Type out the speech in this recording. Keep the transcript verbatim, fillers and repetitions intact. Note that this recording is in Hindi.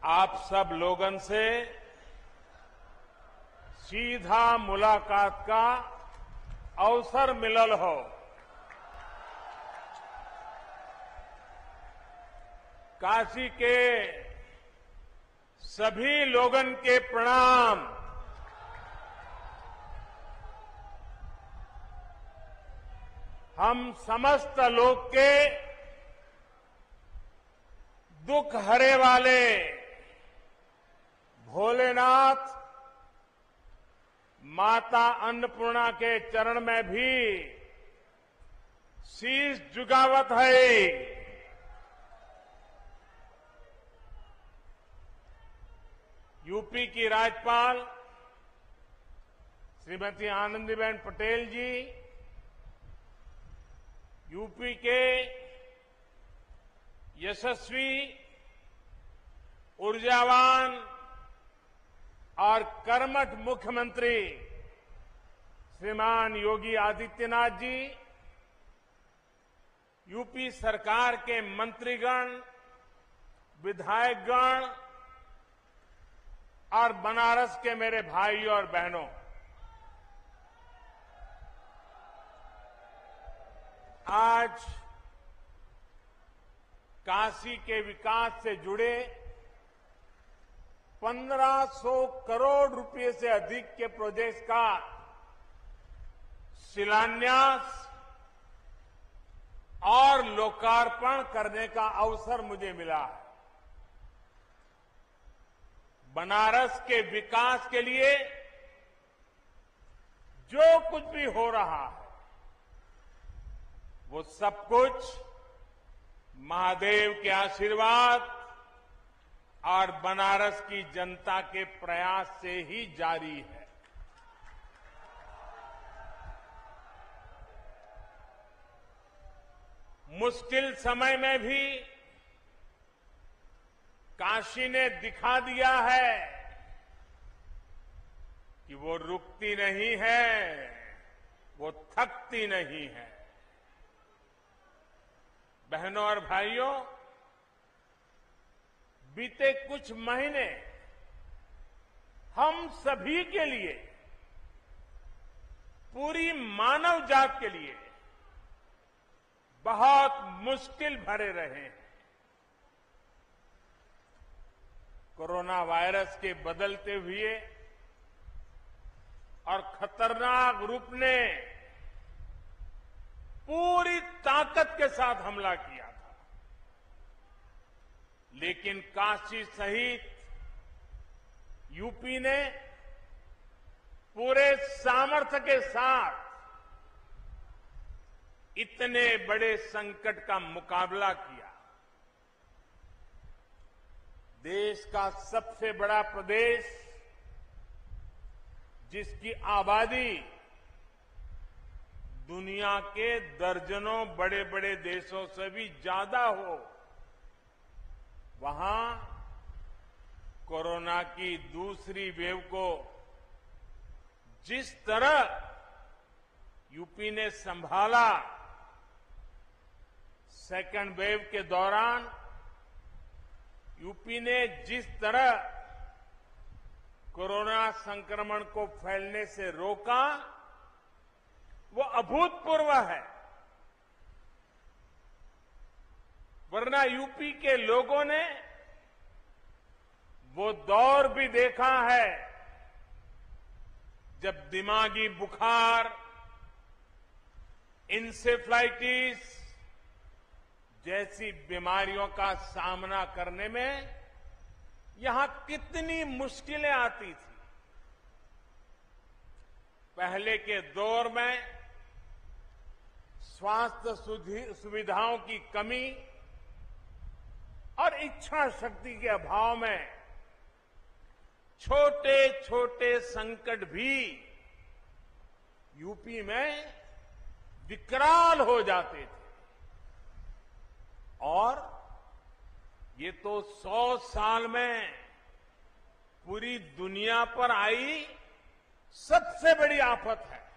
आप सब लोगन से सीधा मुलाकात का अवसर मिलल हो। काशी के सभी लोगन के प्रणाम। हम समस्त लोग के दुख हरे वाले भोलेनाथ माता अन्नपूर्णा के चरण में भी शीश झुकावत है। यूपी की राज्यपाल श्रीमती आनंदीबेन पटेल जी, यूपी के यशस्वी, ऊर्जावान और कर्मठ मुख्यमंत्री श्रीमान योगी आदित्यनाथ जी, यूपी सरकार के मंत्रीगण, विधायकगण और बनारस के मेरे भाइयों और बहनों, आज काशी के विकास से जुड़े पंद्रह सौ करोड़ रुपए से अधिक के प्रोजेक्ट का शिलान्यास और लोकार्पण करने का अवसर मुझे मिला है। बनारस के विकास के लिए जो कुछ भी हो रहा है वो सब कुछ महादेव के आशीर्वाद और बनारस की जनता के प्रयास से ही जारी है। मुश्किल समय में भी काशी ने दिखा दिया है कि वो रुकती नहीं है, वो थकती नहीं है। बहनों और भाइयों, बीते कुछ महीने हम सभी के लिए, पूरी मानव जात के लिए बहुत मुश्किल भरे रहे हैं। कोरोना वायरस के बदलते हुए और खतरनाक रूप ने पूरी ताकत के साथ हमला किया था, लेकिन काशी सहित यूपी ने पूरे सामर्थ्य के साथ इतने बड़े संकट का मुकाबला किया। देश का सबसे बड़ा प्रदेश, जिसकी आबादी दुनिया के दर्जनों बड़े बड़े देशों से भी ज्यादा हो, वहां कोरोना की दूसरी वेव को जिस तरह यूपी ने संभाला, सेकेंड वेव के दौरान यूपी ने जिस तरह कोरोना संक्रमण को फैलने से रोका, वो अभूतपूर्व है। वरना यूपी के लोगों ने वो दौर भी देखा है जब दिमागी बुखार, इंसेफ्लाइटिस जैसी बीमारियों का सामना करने में यहां कितनी मुश्किलें आती थी। पहले के दौर में स्वास्थ्य सुविधाओं की कमी और इच्छा शक्ति के अभाव में छोटे छोटे संकट भी यूपी में विकराल हो जाते थे। और ये तो सौ साल में पूरी दुनिया पर आई सबसे बड़ी आफत है।